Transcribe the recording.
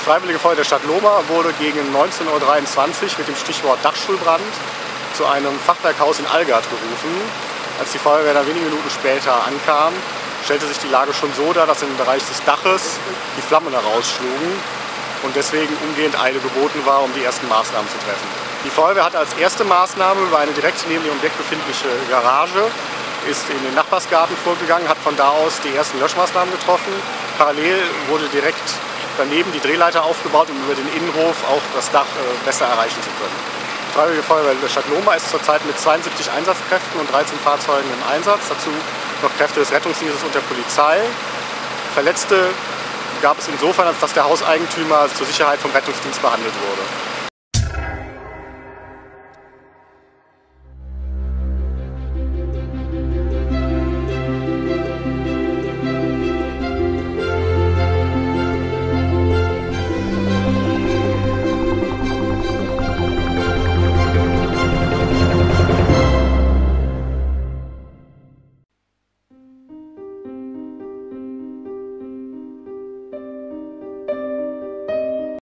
Freiwillige Feuerwehr der Stadt Lohmar wurde gegen 19:23 Uhr mit dem Stichwort Dachstuhlbrand zu einem Fachwerkhaus in Allgard gerufen. Als die Feuerwehr dann wenige Minuten später ankam, stellte sich die Lage schon so dar, dass im Bereich des Daches die Flammen herausschlugen und deswegen umgehend Eile geboten war, um die ersten Maßnahmen zu treffen. Die Feuerwehr hatte als erste Maßnahme über eine direkt neben dem Objekt befindliche Garage ist in den Nachbarsgarten vorgegangen, hat von da aus die ersten Löschmaßnahmen getroffen. Parallel wurde direkt daneben die Drehleiter aufgebaut, um über den Innenhof auch das Dach besser erreichen zu können. Die Freiwillige Feuerwehr der Stadt Lohmar ist zurzeit mit 72 Einsatzkräften und 13 Fahrzeugen im Einsatz. Dazu noch Kräfte des Rettungsdienstes und der Polizei. Verletzte gab es insofern, als dass der Hauseigentümer zur Sicherheit vom Rettungsdienst behandelt wurde.